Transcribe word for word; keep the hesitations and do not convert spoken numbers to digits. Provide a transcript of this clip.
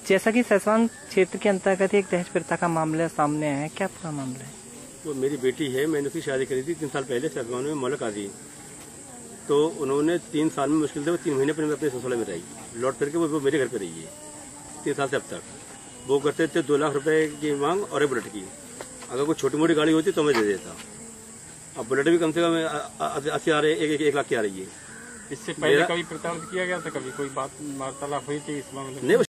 जैसा कि सैसवान क्षेत्र के अंतर्गत एक दहेज प्रथा का मामला सामने आया है, क्या पूरा मामला है? वो मेरी बेटी है, मैंने उसकी शादी करी थी तीन साल पहले सैसवान में मौलक आदि। तो उन्होंने तीन साल में मुश्किल से वो तीन महीने पर अपने ससुराल में रही, लौट करके वो मेरे घर पे रही है तीन साल से अब तक। वो करते थे दो लाख रुपए की मांग और एक बुलेट की। अगर कोई छोटी मोटी गाड़ी होती तो मैं दे देता। अब बुलेट भी कम से कम अस्सी आ रही है, एक, एक लाख की आ रही है। इससे पहले कभी प्रताड़ित किया गया था? कभी कोई बात वार्तालाप हुई थी इस मामले में? नहीं,